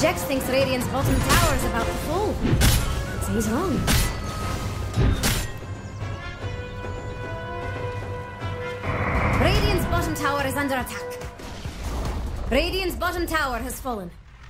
Jex thinks Radiant's bottom tower is about to fall. So he's wrong. Radiant's bottom tower is under attack. Radiant's bottom tower has fallen.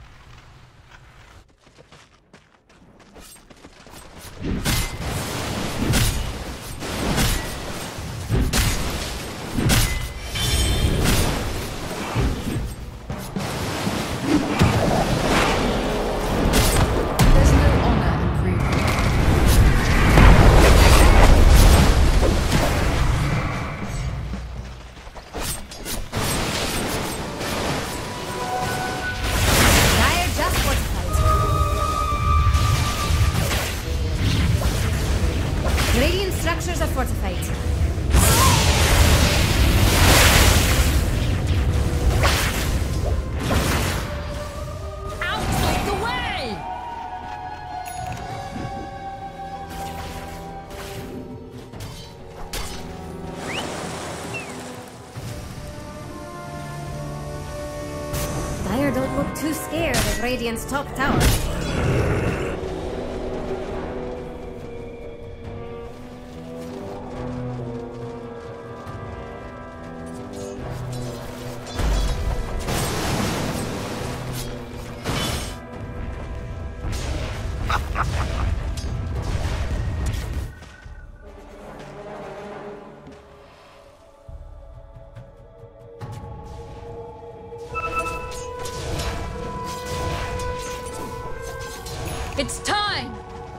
Don't look too scared of Radiant's top tower. It's time!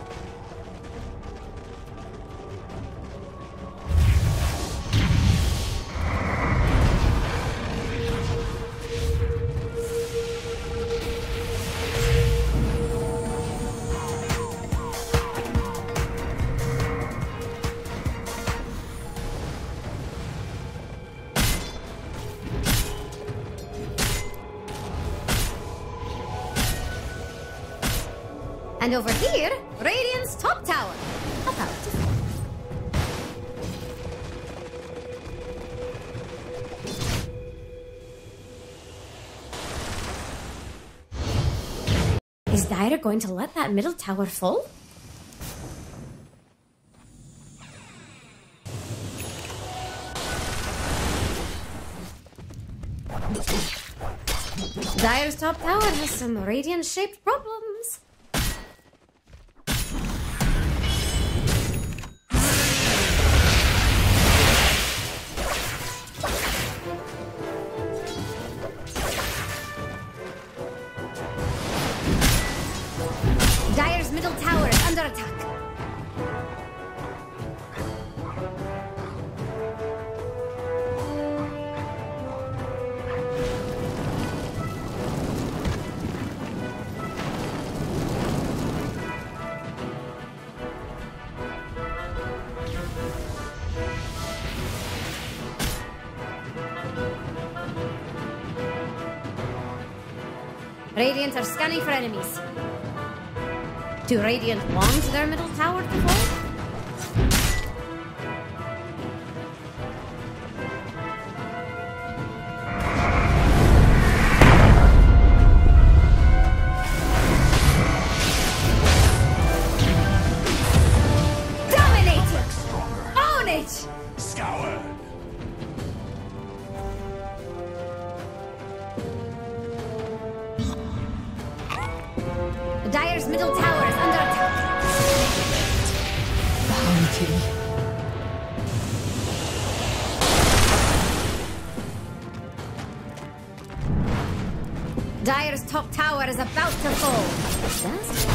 And over here, Radiant's top tower. About to fall. Is Dire going to let that middle tower fall? Dire's top tower has some Radiant-shaped problems. Dire's middle tower is under attack. Radiant are scanning for enemies. Do Radiant want their middle tower to fall? Dominating! Own it! Scour! Dire's middle tower is under attack. Bounty. Dire's top tower is about to fall. That's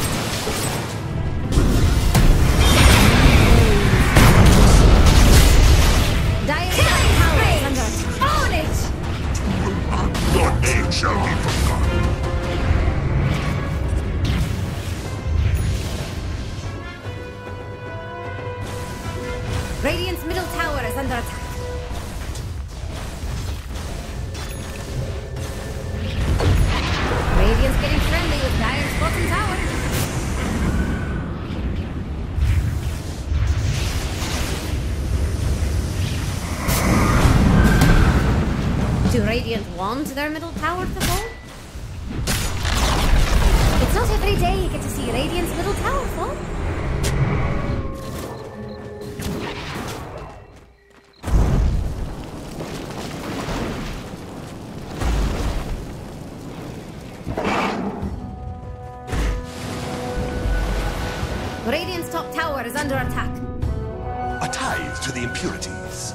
Dire's top tower is under attack. Own it! Your name shall be forgotten. Radiant's middle tower is under attack. Radiant's getting friendly with Dire's bottom tower. Do Radiant want their middle tower to fall? It's not every day you get to see Radiant's middle tower fall. Radiant's top tower is under attack. A tithe to the impurities.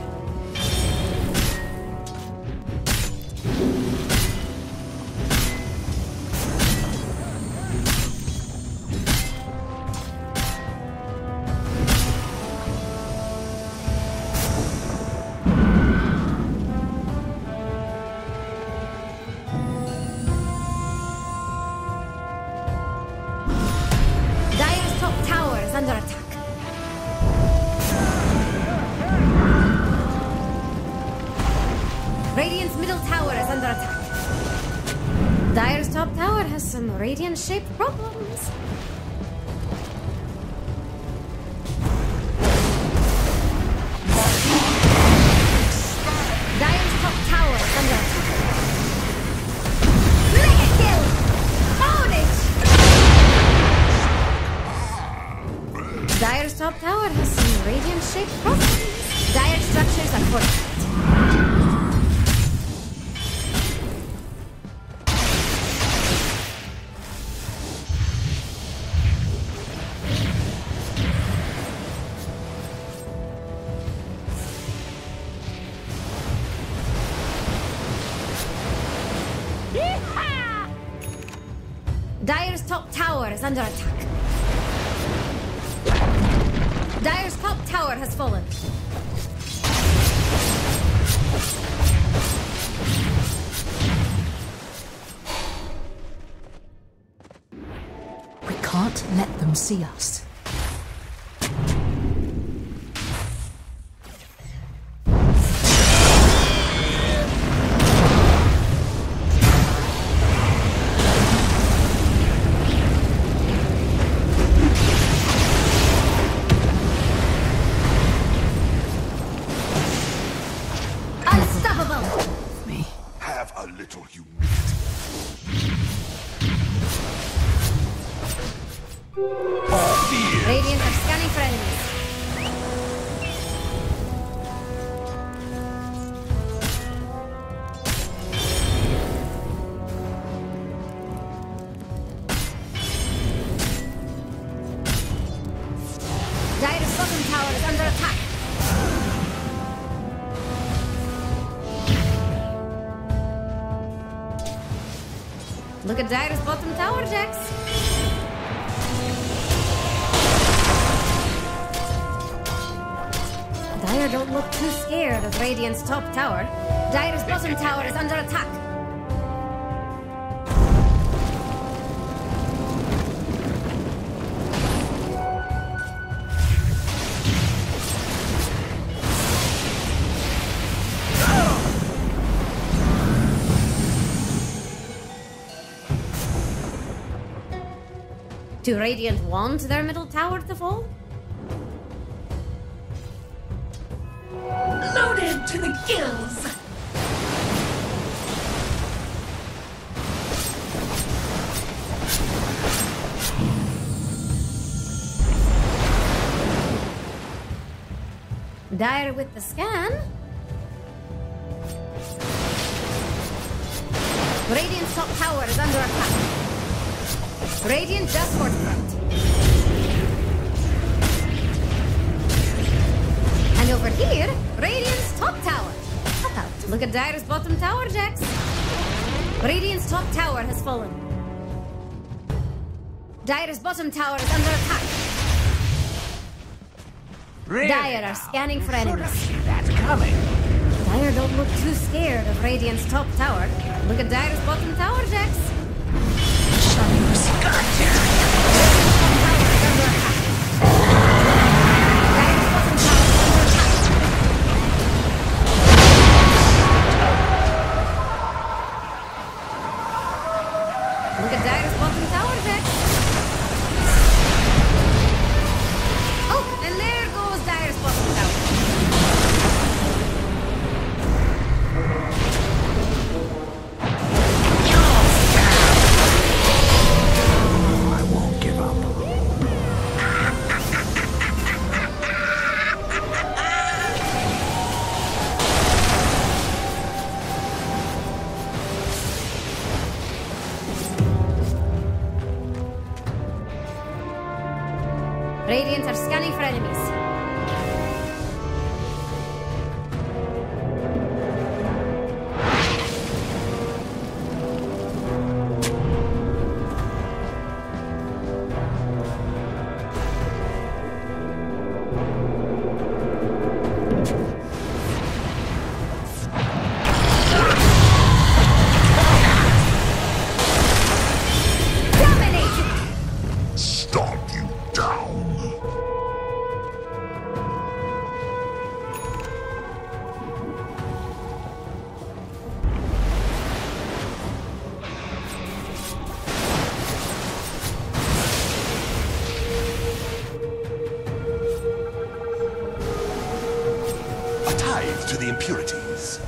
Dire's top tower is under attack. Radiant's middle tower is under attack. Dire's top tower has some Radiant-shaped problems. Dire's top tower is under attack. Mega kill! Own it! Dire's top tower has some Radiant-shaped problems. Dire structures are fortified. Dire's top tower is under attack. Dire's top tower has fallen. We can't let them see us. Unstoppable! Me. Have a little humility. All fear. Radiant are scanning for enemies. Dire's bottom tower is under attack. Look at Dire's bottom tower, Jax. Dire don't look too scared of Radiant's top tower. Dire's bottom tower is under attack. Do Radiant want their middle tower to fall? Loaded to the gills! Dire with the scan. Radiant's top tower is under attack. Radiant just fortified. And over here, Radiant's top tower. Look at Dire's bottom tower, Jax. Radiant's top tower has fallen. Dire's bottom tower is under attack. Really Dire now? are scanning for Should have enemies. seen that coming. Dire don't look too scared of Radiant's top tower. Look at Dire's bottom tower, Jax. Look at Dire's bottom tower, Jax. Oh, and there goes Dire's bottom tower. Radiant are scanning for enemies. Stomp you down. A tithe to the impurities.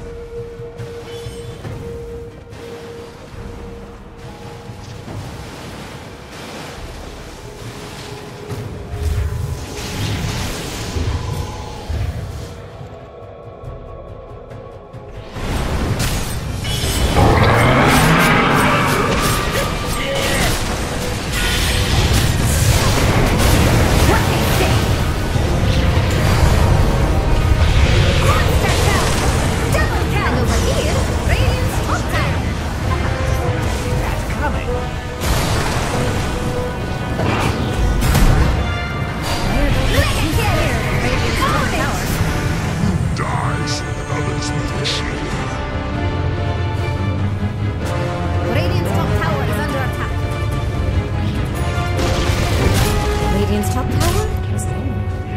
Radiant's top tower is down.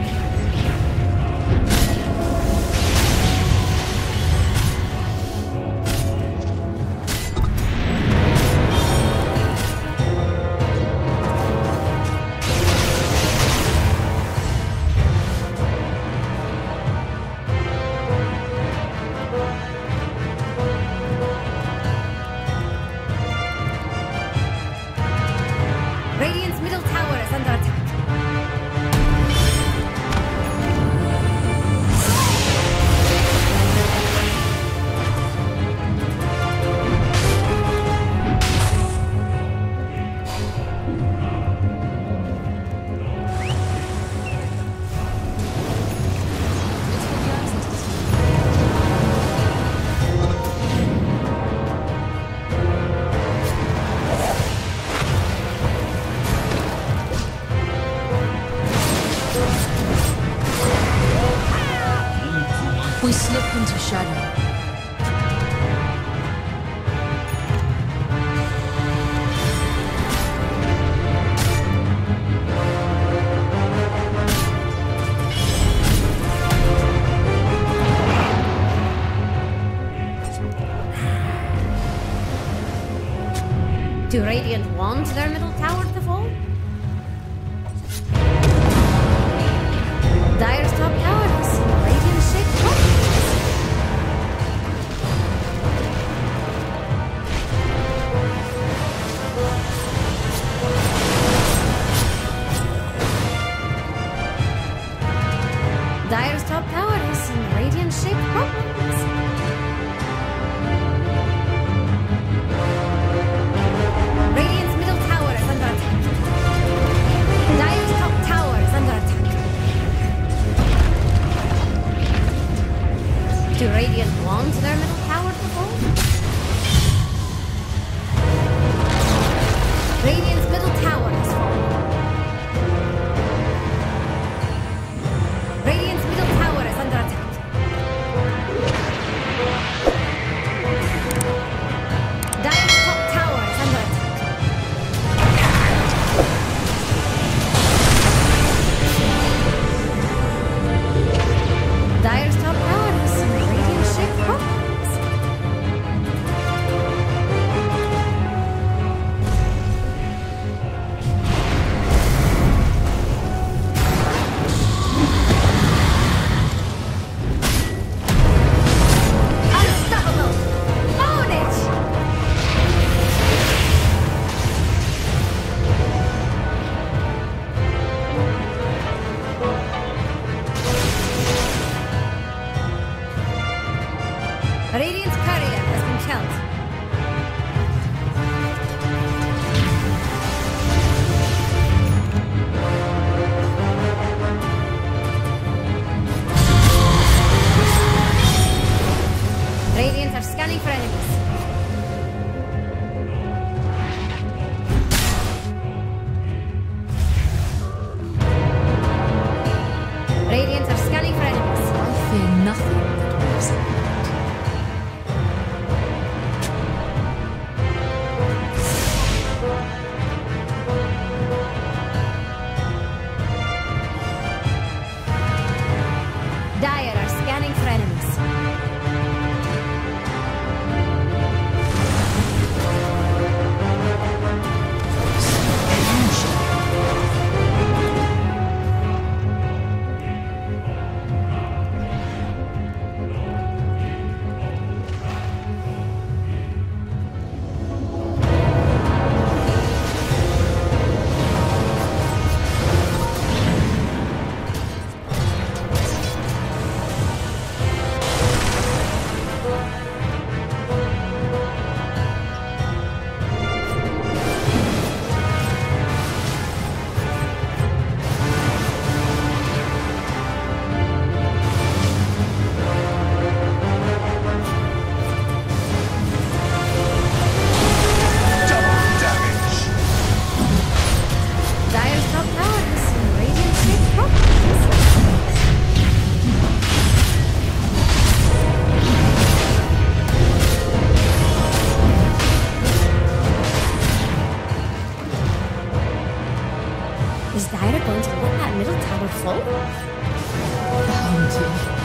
Radiant's middle tower is under attack. We slip into shadow. Do Radiant want their middle tower to fall? Dire's top tower has some Radiant-shaped problems. Dire's top tower has some Radiant-shaped problems. Radiant's middle tower is under attack. Dire's top tower is under attack. for enemies. Radiant are scanning for enemies. I fear nothing that moves at night. Dire are scanning for enemies. Dire's top tower has some radiant shaped properties. Is Dire going to let that middle tower fall? Bounty.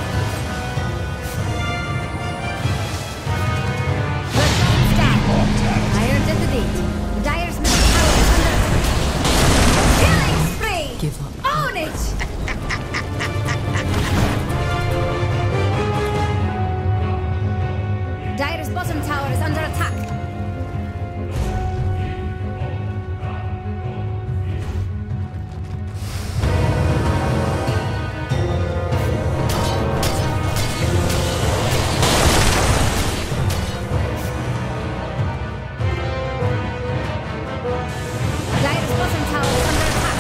Dire did the deed. Dire's middle tower is under attack. Killing spree! Give up. Own it! Dire's bottom tower is under attack. Dire's bottom tower is under attack.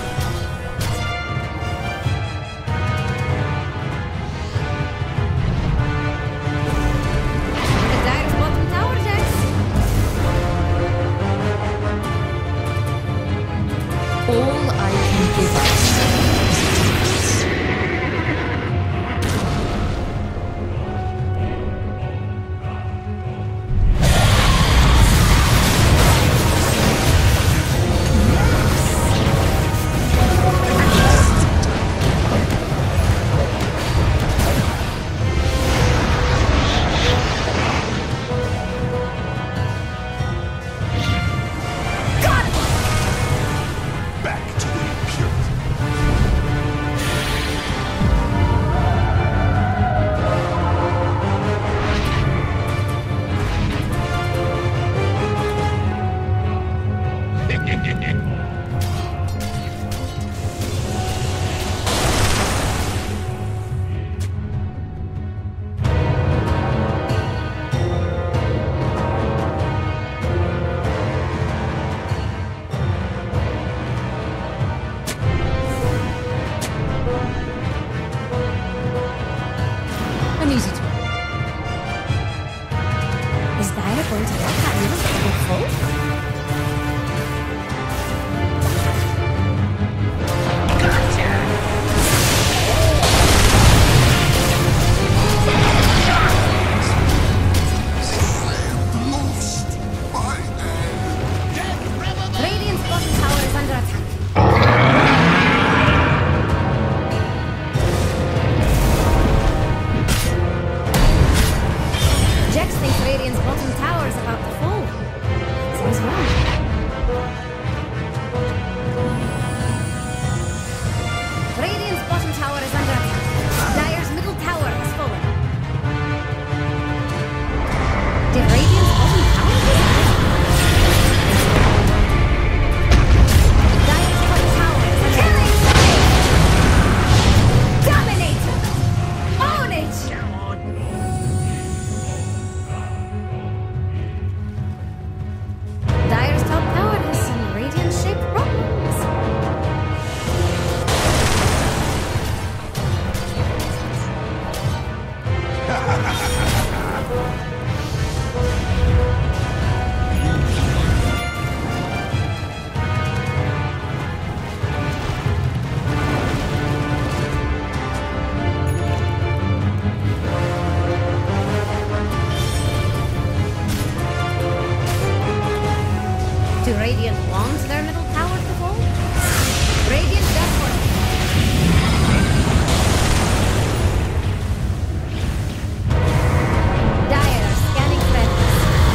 Look at Dire's bottom tower, Jax. All I can give us is peace. Back to the impurity. An easy talk. Is Dire going to let that middle tower fall? Lost my Radiant's bottom tower is under attack. Jax thinks Radiant's bottom tower is about to fall. Seems wrong. Radiant's bottom tower is under attack. Dire's middle tower has fallen. Did Radiant's bottom tower fall? Dire's top tower is under attack. Dominator! Own it! Radiant want their middle tower to fall? Radiant desperate. Dire are scanning threats.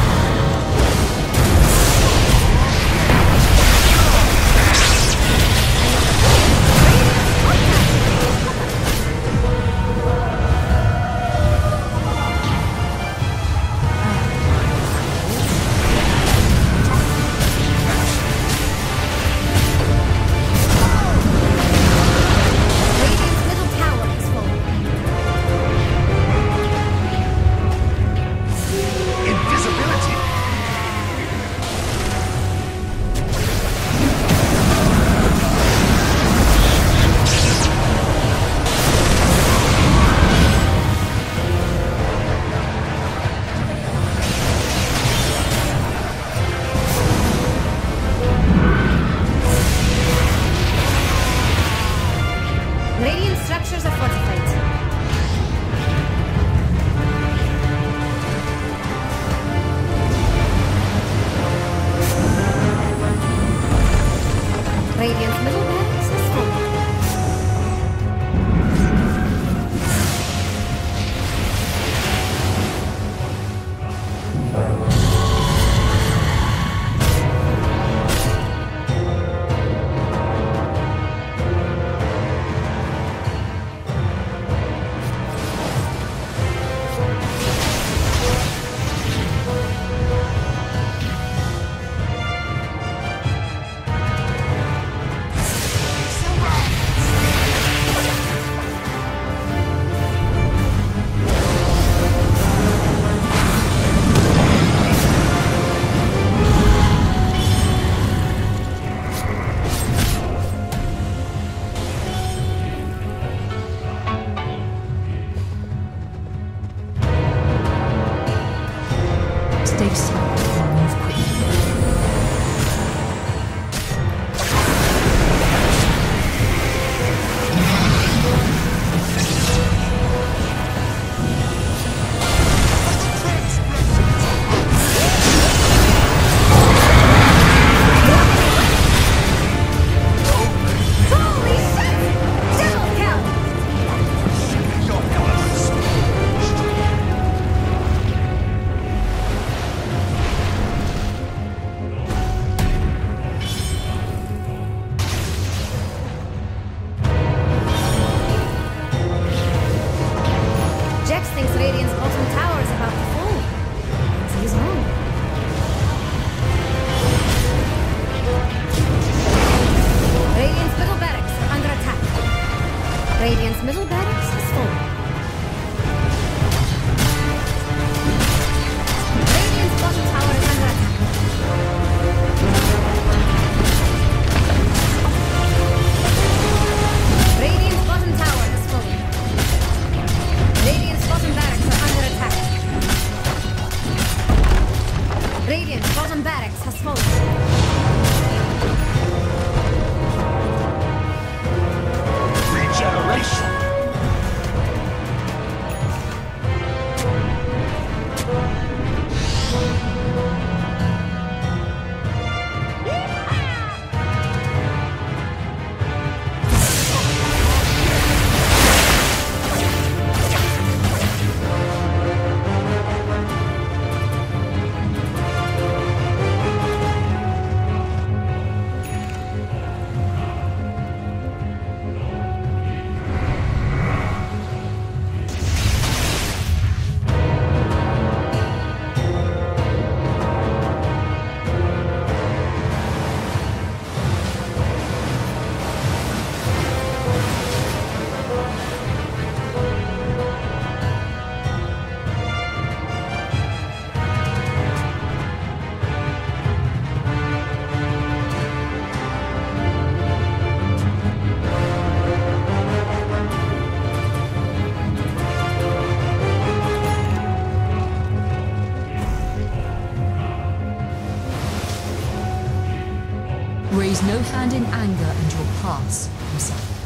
Radiant's middle tower is falling. Invisibility! Radiant structures are fortified. Radiant's middle barracks is full. Stay smart and move quickly. Holy shit! Double kill! Your elements scorched. Jax thinks Radiant's bottom tower is about to fall. And he's wrong. Radiant's middle barracks are under attack. Radiant's middle barracks has fallen. Radiant's bottom tower is under attack. Radiant's bottom tower has fallen. Radiant's bottom barracks are under attack. Radiant's bottom barracks has fallen. Regeneration! Raise no hand in anger and you'll pass, Musa.